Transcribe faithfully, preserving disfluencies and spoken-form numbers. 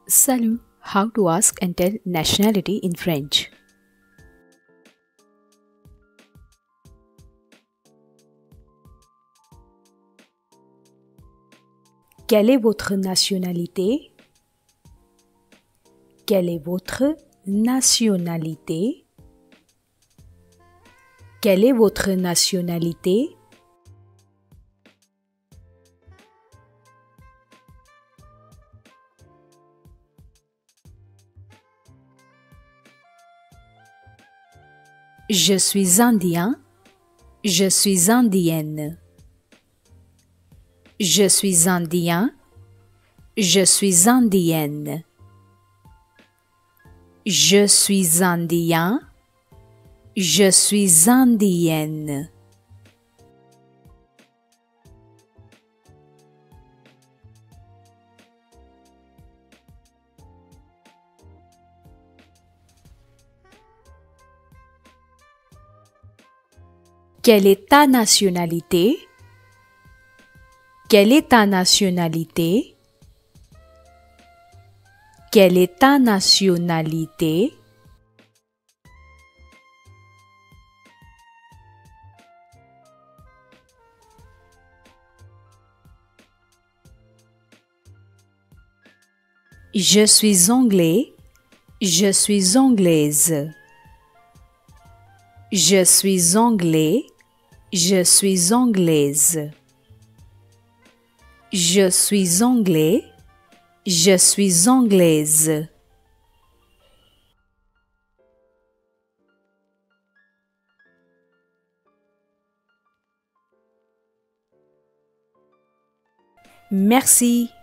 Salut, how to ask and tell nationality in French. Quelle est votre nationalité? Quelle est votre nationalité? Quelle est votre nationalité? Je suis indien. Je suis indienne. Je suis indien. Je suis indienne. Je suis indien. Je suis indienne. Quelle est ta nationalité? Quelle est ta nationalité? Quelle est ta nationalité? Je suis anglais. Je suis anglaise. Je suis anglais. Je suis anglaise. Je suis anglais. Je suis anglaise. Merci.